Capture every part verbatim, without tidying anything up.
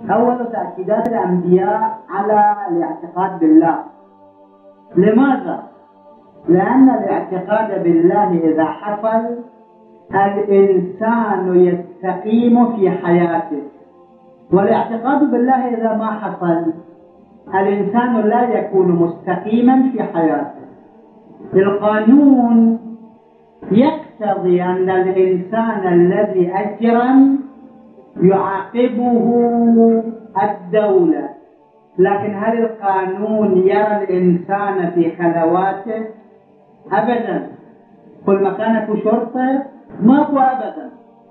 أول تأكيدات الأنبياء على الاعتقاد بالله. لماذا؟ لأن الاعتقاد بالله إذا حصل الإنسان يستقيم في حياته، والاعتقاد بالله إذا ما حصل الإنسان لا يكون مستقيما في حياته. القانون يقتضي أن الإنسان الذي أجرم يعاقبه الدولة، لكن هل القانون يرى الإنسان في خلواته؟ أبدا. كل مكان في شرطة ماكو أبدا.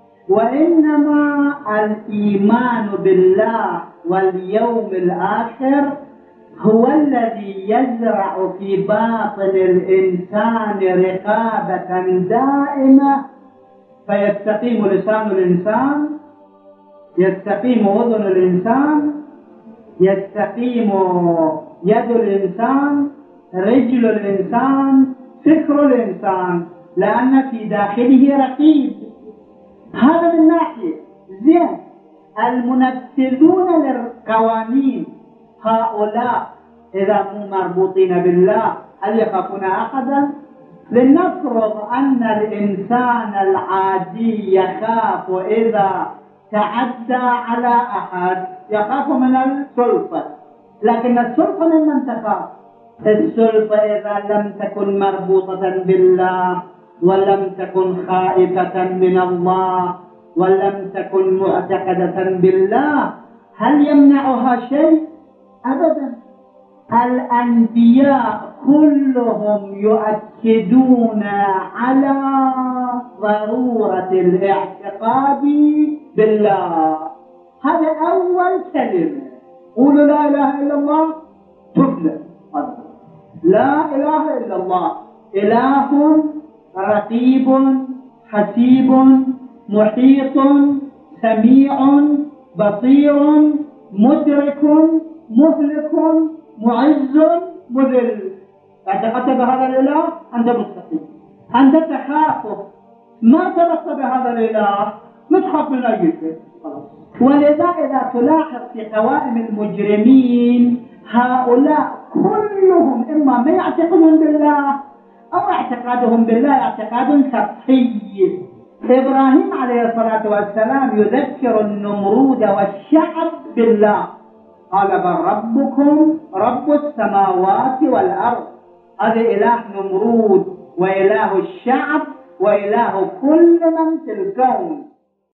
وإنما الإيمان بالله واليوم الآخر هو الذي يزرع في باطن الإنسان رقابة دائمة، فيستقيم لسان الإنسان، يستقيم أذن الإنسان، يستقيم يد الإنسان، رجل الإنسان، فكر الإنسان، لأن في داخله رقيب. هذا من ناحية. زين، المنفذون للقوانين هؤلاء إذا مو مربوطين بالله هل يخافون أحدا؟ لنفرض أن الإنسان العادي يخاف إذا تعدى على أحد، يخاف من السلطة، لكن السلطة ممن تخاف؟ السلطة إذا لم تكن مربوطة بالله ولم تكن خائفة من الله ولم تكن معتقدة بالله هل يمنعها شيء؟ أبدا. الأنبياء كلهم يؤكدون على ضرورة الاعتقاد بالله. هذا أول كلمة. قولوا لا إله إلا الله تفلح. لا إله إلا الله إله رقيب حسيب محيط سميع بصير مدرك مهلك معز مذل. اعتقدت بهذا الإله أنت مستقيم، أنت تخافه. ما اعتقدت بهذا الإله متخاف من أي شيء. ولذا إذا تلاحظ في قوائم المجرمين هؤلاء كلهم إما ما يعتقدون بالله أو اعتقادهم بالله اعتقاد سطحي. إبراهيم عليه الصلاة والسلام يذكر النمرود والشعب بالله، قال بل ربكم رب السماوات والأرض. هذا إله نمرود وإله الشعب وإله كل من في الكون.